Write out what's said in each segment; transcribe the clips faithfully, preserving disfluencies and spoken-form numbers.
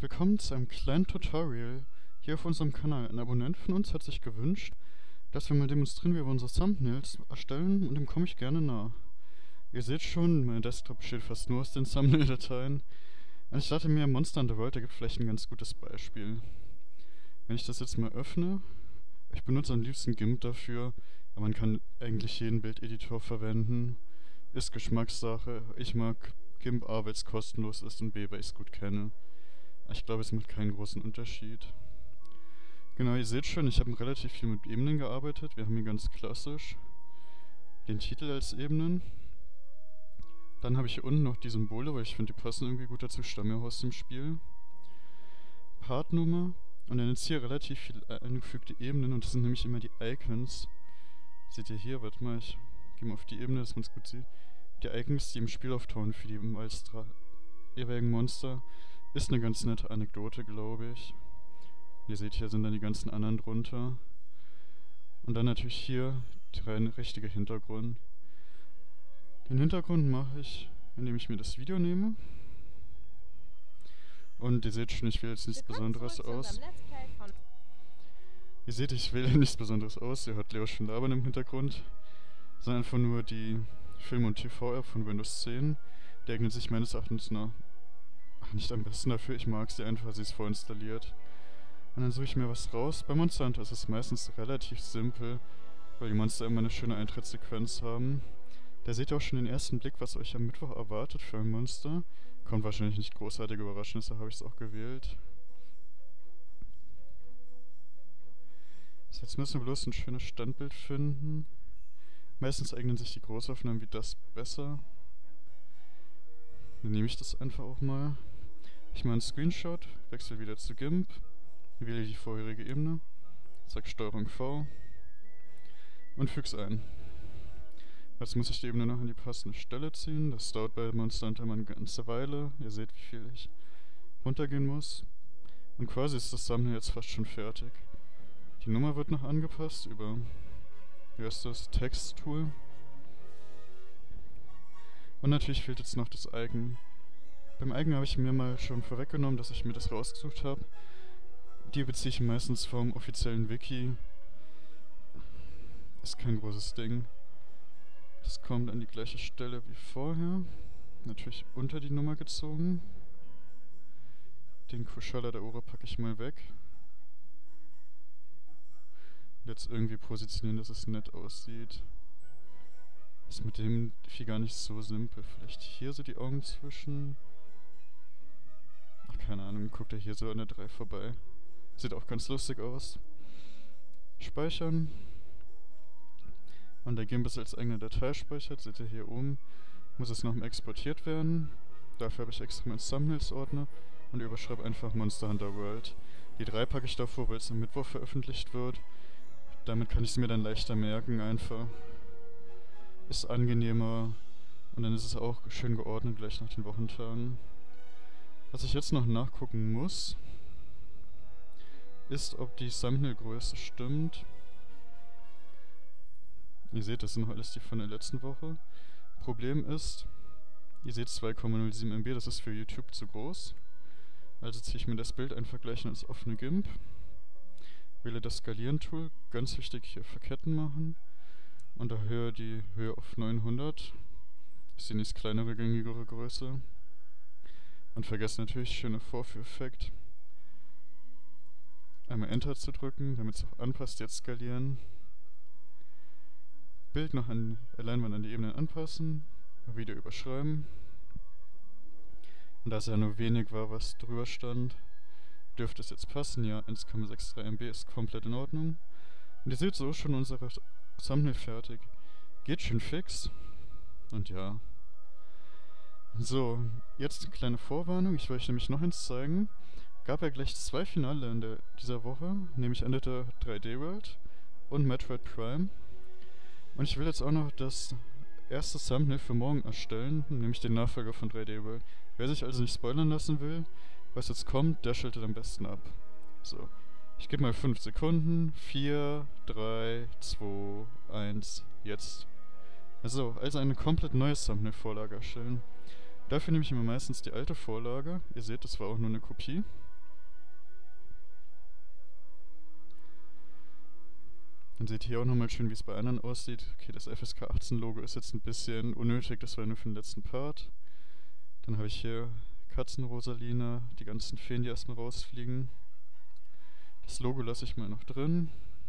Willkommen zu einem kleinen Tutorial hier auf unserem Kanal. Ein Abonnent von uns hat sich gewünscht, dass wir mal demonstrieren, wie wir unsere Thumbnails erstellen, und dem komme ich gerne nach. Ihr seht schon, mein Desktop besteht fast nur aus den Thumbnail-Dateien. Und ich dachte mir, Monster Hunter World ergibt vielleicht ein ganz gutes Beispiel. Wenn ich das jetzt mal öffne, ich benutze am liebsten GIMP dafür, aber man kann eigentlich jeden Bildeditor verwenden. Ist Geschmackssache. Ich mag GIMP A, weil es kostenlos ist, und B, weil ich es gut kenne. Ich glaube, es macht keinen großen Unterschied. Genau, ihr seht schon, ich habe relativ viel mit Ebenen gearbeitet. Wir haben hier ganz klassisch den Titel als Ebenen. Dann habe ich hier unten noch die Symbole, weil ich finde, die passen irgendwie gut dazu, stammen ja aus dem Spiel. Partnummer. Und dann jetzt hier relativ viele eingefügte Ebenen, und das sind nämlich immer die Icons. Seht ihr hier, warte mal, ich gehe mal auf die Ebene, dass man es gut sieht. Die Icons, die im Spiel auftauchen für die als jeweiligen Monster. Ist eine ganz nette Anekdote, glaube ich. Ihr seht, hier sind dann die ganzen anderen drunter. Und dann natürlich hier der rein richtige Hintergrund. Den Hintergrund mache ich, indem ich mir das Video nehme. Und ihr seht schon, ich wähle jetzt nichts Besonderes aus. Ihr seht, ich wähle nichts Besonderes aus. Ihr hört Leo schon labern im Hintergrund. Sondern einfach nur die Film- und T V-App von Windows zehn. Die eignet sich meines Erachtens nach nicht am besten dafür. Ich mag sie einfach, sie ist vorinstalliert. Und dann suche ich mir was raus. Bei Monster Hunter ist es meistens relativ simpel, weil die Monster immer eine schöne Eintrittssequenz haben. Da seht ihr auch schon den ersten Blick, was euch am Mittwoch erwartet für ein Monster. Kommt wahrscheinlich nicht großartig überraschend, deshalb habe ich es auch gewählt. So, jetzt müssen wir bloß ein schönes Standbild finden. Meistens eignen sich die Großaufnahmen wie das besser. Dann nehme ich das einfach auch mal. Ich mache einen Screenshot, wechsle wieder zu GIMP, wähle die vorherige Ebene, sage Steuerung V und füge es ein. Jetzt muss ich die Ebene noch an die passende Stelle ziehen. Das dauert bei Monster Hunter immer eine ganze Weile. Ihr seht, wie viel ich runtergehen muss. Und quasi ist das Thumbnail jetzt fast schon fertig. Die Nummer wird noch angepasst über, wie heißt das, Text-Tool. Und natürlich fehlt jetzt noch das Icon. Beim Icon habe ich mir mal schon vorweggenommen, dass ich mir das rausgesucht habe. Die beziehe ich meistens vom offiziellen Wiki. Ist kein großes Ding. Das kommt an die gleiche Stelle wie vorher. Natürlich unter die Nummer gezogen. Den Kushala der Ohren packe ich mal weg. Jetzt irgendwie positionieren, dass es nett aussieht. Ist mit dem Vieh gar nicht so simpel. Vielleicht hier so die Augen zwischen. Ach, keine Ahnung, guckt er hier so an der drei vorbei. Sieht auch ganz lustig aus. Speichern. Und der GIMP ist als eigene Datei speichert. Seht ihr hier oben. Muss es nochmal exportiert werden. Dafür habe ich extra meinen Thumbnails-Ordner und überschreibe einfach Monster Hunter World. Die drei packe ich davor, weil es am Mittwoch veröffentlicht wird. Damit kann ich es mir dann leichter merken einfach. Ist angenehmer, und dann ist es auch schön geordnet gleich nach den Wochentagen. Was ich jetzt noch nachgucken muss, ist, ob die Thumbnail-Größe stimmt. Ihr seht, das sind noch alles die von der letzten Woche. Problem ist, ihr seht zwei Komma null sieben M B, das ist für YouTube zu groß. Also ziehe ich mir das Bild einfach gleich als offene GIMP. Wähle das Skalieren-Tool, ganz wichtig hier verketten machen. Und erhöhe die Höhe auf neunhundert. Ist die nächst kleinere, gängigere Größe. Und vergesst natürlich, schöner Vorführeffekt. Einmal Enter zu drücken, damit es auch anpasst, jetzt skalieren. Bild noch an die Leinwand an die Ebenen anpassen. Wieder überschreiben. Und da es ja nur wenig war, was drüber stand, dürfte es jetzt passen. Ja, eins Komma drei sechs M B ist komplett in Ordnung. Und ihr seht so schon unsere Thumbnail fertig. Geht schön fix. Und ja. So, jetzt eine kleine Vorwarnung. Ich wollte euch nämlich noch eins zeigen. Gab ja gleich zwei Finale in der, dieser Woche. Nämlich Undead drei D World und Metroid Prime. Und ich will jetzt auch noch das erste Thumbnail für morgen erstellen. Nämlich den Nachfolger von drei D World. Wer sich also nicht spoilern lassen will, was jetzt kommt, der schaltet am besten ab. So. Ich gebe mal fünf Sekunden. vier, drei, zwei, eins, jetzt. So, also eine komplett neue Thumbnail-Vorlage erstellen. Dafür nehme ich mir meistens die alte Vorlage. Ihr seht, das war auch nur eine Kopie. Dann seht ihr hier auch nochmal schön, wie es bei anderen aussieht. Okay, das F S K achtzehn Logo ist jetzt ein bisschen unnötig, das war nur für den letzten Part. Dann habe ich hier Katzenrosaline, die ganzen Feen, die erstmal rausfliegen. Das Logo lasse ich mal noch drin.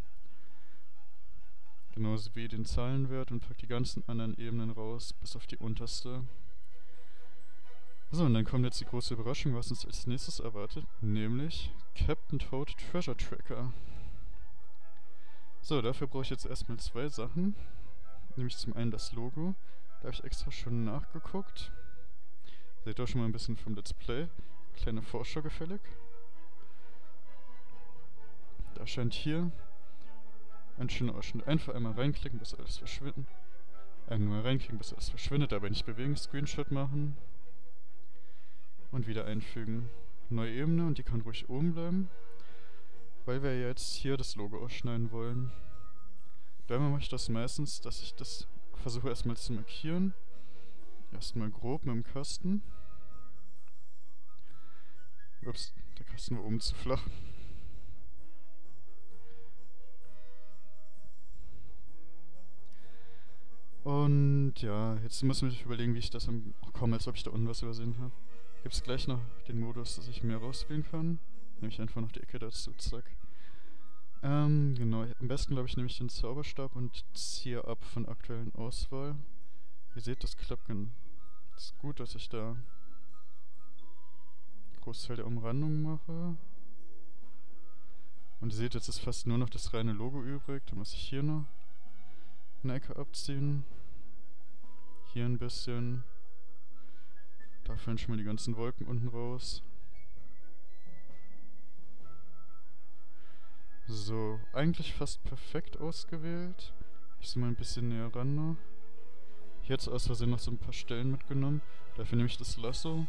Genauso wie den Zahlenwert und packe die ganzen anderen Ebenen raus, bis auf die unterste. So, und dann kommt jetzt die große Überraschung, was uns als nächstes erwartet, nämlich Captain Toad Treasure Tracker. So, dafür brauche ich jetzt erstmal zwei Sachen. Nämlich zum einen das Logo. Da habe ich extra schon nachgeguckt. Seht ihr schon mal ein bisschen vom Let's Play. Kleine Vorschau gefällig. Da scheint hier ein schöner Ausschnitt. Einfach einmal reinklicken, bis alles verschwindet. Einmal reinklicken, bis alles verschwindet, dabei nicht bewegen, Screenshot machen. Und wieder einfügen. Neue Ebene, und die kann ruhig oben bleiben. Weil wir jetzt hier das Logo ausschneiden wollen. Dabei mache ich das meistens, dass ich das versuche erstmal zu markieren. Erstmal grob mit dem Kasten. Ups, der Kasten war oben zu flach. Und ja, jetzt müssen wir überlegen, wie ich das am... Ach komm, als ob ich da unten was übersehen habe. Gibt es gleich noch den Modus, dass ich mehr rauswählen kann. Nehme ich einfach noch die Ecke dazu, zack. Ähm, genau. Am besten, glaube ich, nehme ich den Zauberstab und ziehe ab von aktuellen Auswahl. Ihr seht, das klappt ganz ist gut, dass ich da Großteil der Umrandung mache. Und ihr seht, jetzt ist fast nur noch das reine Logo übrig. Dann muss ich hier noch eine Ecke abziehen. Hier ein bisschen. Da fallen schon mal die ganzen Wolken unten raus. So, eigentlich fast perfekt ausgewählt. Ich sehe mal ein bisschen näher ran noch. Hier hat es aus Versehen noch so ein paar Stellen mitgenommen. Dafür nehme ich das Lasso.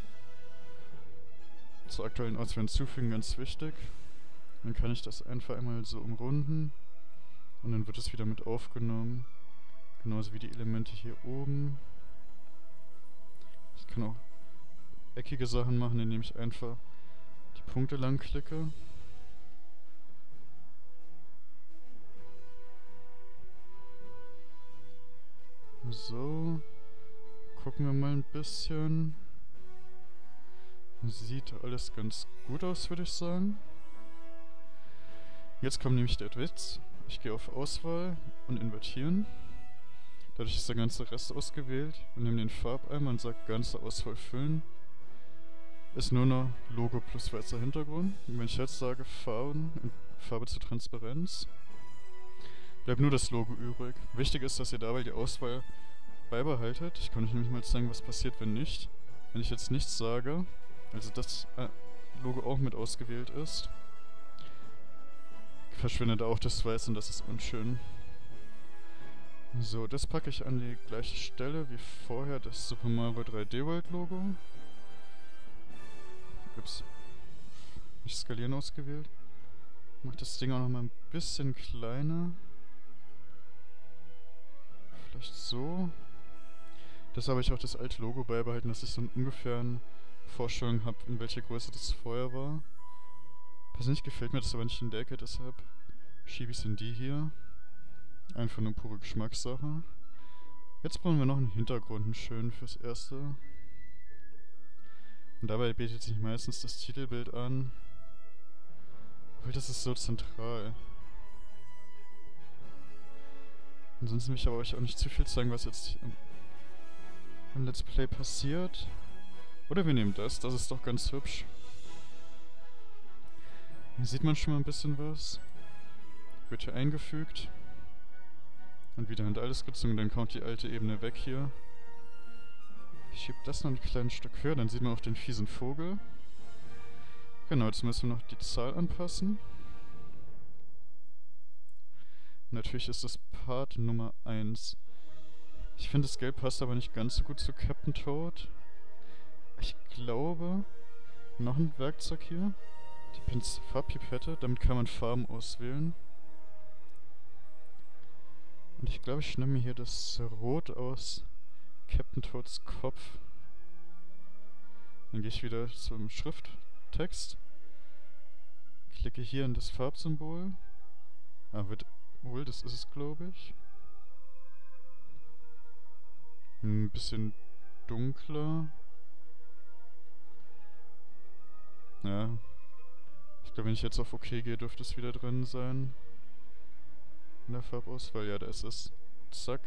Zur aktuellen Auswahl hinzufügen, ganz wichtig. Dann kann ich das einfach einmal so umrunden. Und dann wird es wieder mit aufgenommen. Genauso wie die Elemente hier oben. Ich kann auch eckige Sachen machen, indem ich einfach die Punkte lang klicke. So, gucken wir mal ein bisschen. Sieht alles ganz gut aus, würde ich sagen. Jetzt kommt nämlich der Witz. Ich gehe auf Auswahl und invertieren. Dadurch ist der ganze Rest ausgewählt und nehme den Farbeimer und sage ganze Auswahl füllen. Ist nur noch Logo plus weißer Hintergrund. Und wenn ich jetzt sage Farben, Farbe zur Transparenz, bleibt nur das Logo übrig. Wichtig ist, dass ihr dabei die Auswahl beibehaltet. Ich kann euch nämlich mal zeigen, was passiert, wenn nicht. Wenn ich jetzt nichts sage, also das äh, Logo auch mit ausgewählt ist, verschwindet auch das Weiß und das ist unschön. So, das packe ich an die gleiche Stelle wie vorher, das Super Mario drei D World Logo. Ups. Nicht skalieren ausgewählt. Mach das Ding auch noch mal ein bisschen kleiner. Vielleicht so. Das habe ich auch das alte Logo beibehalten, dass ich so eine ungefähren Vorstellung habe, in welcher Größe das vorher war. Persönlich gefällt mir das aber nicht in der Ecke, deshalb schiebe ich es in die hier. Einfach nur pure Geschmackssache. Jetzt brauchen wir noch einen Hintergrund, einen schönen fürs Erste. Und dabei bietet sich meistens das Titelbild an. Weil das ist so zentral. Ansonsten will ich aber euch auch nicht zu viel zeigen, was jetzt im, im Let's Play passiert. Oder wir nehmen das, das ist doch ganz hübsch. Hier sieht man schon mal ein bisschen was. Wird hier eingefügt. Und wieder mit alles gezogen, dann kommt die alte Ebene weg hier. Ich schiebe das noch ein kleines Stück höher, dann sieht man auch den fiesen Vogel. Genau, jetzt müssen wir noch die Zahl anpassen. Und natürlich ist das Part Nummer eins. Ich finde, das Gelb passt aber nicht ganz so gut zu Captain Toad. Ich glaube, noch ein Werkzeug hier. Die Pinz Farbpipette, damit kann man Farben auswählen. Und ich glaube, ich nehme mir hier das Rot aus Captain Toads Kopf. Dann gehe ich wieder zum Schrifttext. Klicke hier in das Farbsymbol. Ah, wird Wohl, das ist es, glaube ich. Ein bisschen dunkler. Ja. Ich glaube, wenn ich jetzt auf OK gehe, dürfte es wieder drin sein. In der Farbauswahl. Ja, da ist es. Zack.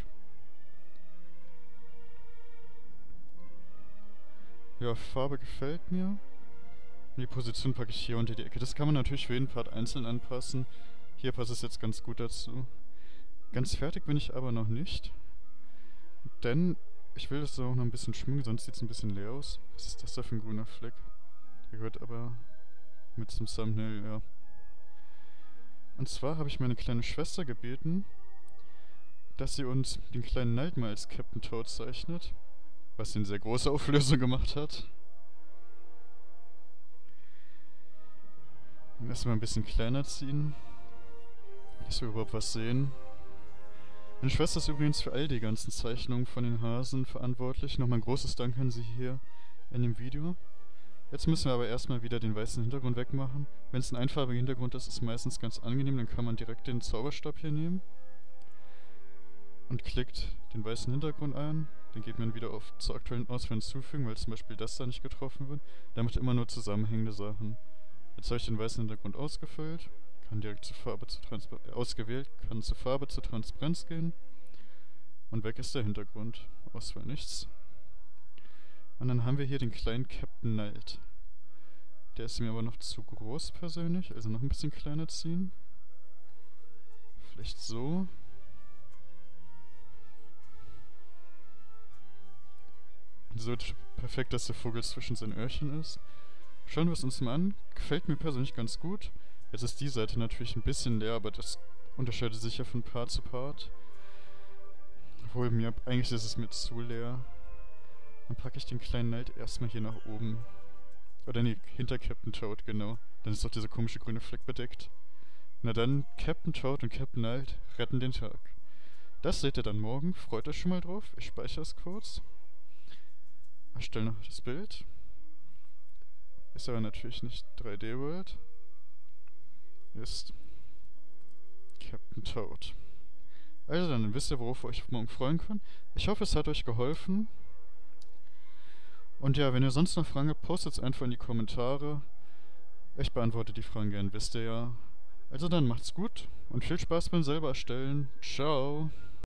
Ja, Farbe gefällt mir. Die Position packe ich hier unter die Ecke. Das kann man natürlich für jeden Part einzeln anpassen. Hier passt es jetzt ganz gut dazu. Ganz fertig bin ich aber noch nicht. Denn ich will das auch noch ein bisschen schmücken, sonst sieht es ein bisschen leer aus. Was ist das da für ein grüner Fleck? Der gehört aber mit zum Thumbnail, ja. Und zwar habe ich meine kleine Schwester gebeten, dass sie uns den kleinen Nalt mal als Captain Toad zeichnet. Was sie in sehr großer Auflösung gemacht hat. Den erstmal ein bisschen kleiner ziehen, dass wir überhaupt was sehen. Meine Schwester ist übrigens für all die ganzen Zeichnungen von den Hasen verantwortlich. Nochmal ein großes Dank an sie hier in dem Video. Jetzt müssen wir aber erstmal wieder den weißen Hintergrund wegmachen. Wenn es ein einfarbiger Hintergrund ist, ist es meistens ganz angenehm. Dann kann man direkt den Zauberstab hier nehmen. Und klickt den weißen Hintergrund ein. Dann geht man wieder auf zur aktuellen Auswahl hinzufügen, weil zum Beispiel das da nicht getroffen wird. Dann macht immer nur zusammenhängende Sachen. Jetzt habe ich den weißen Hintergrund ausgefüllt. Kann direkt zur Farbe zur Transparenz, äh, ausgewählt, kann zur Farbe zur Transparenz gehen. Und weg ist der Hintergrund. Auswahl nichts. Und dann haben wir hier den kleinen Captain Nalt. Der ist mir aber noch zu groß persönlich, also noch ein bisschen kleiner ziehen. Vielleicht so. Und so perfekt, dass der Vogel zwischen seinen Öhrchen ist. Schauen wir es uns mal an. Gefällt mir persönlich ganz gut. Jetzt ist die Seite natürlich ein bisschen leer, aber das unterscheidet sich ja von Part zu Part. Obwohl, mir, eigentlich ist es mir zu leer. Dann packe ich den kleinen Nalt erstmal hier nach oben. Oder nee, hinter Captain Toad, genau. Dann ist doch dieser komische grüne Fleck bedeckt. Na dann, Captain Toad und Captain Nalt retten den Tag. Das seht ihr dann morgen. Freut euch schon mal drauf. Ich speichere es kurz. Erstelle noch das Bild. Ist aber natürlich nicht drei D World. Ist Captain Toad. Also dann wisst ihr, worauf ihr euch morgen freuen könnt. Ich hoffe, es hat euch geholfen. Und ja, wenn ihr sonst noch Fragen habt, postet es einfach in die Kommentare. Ich beantworte die Fragen gern, wisst ihr ja. Also dann macht's gut und viel Spaß beim selber erstellen. Ciao.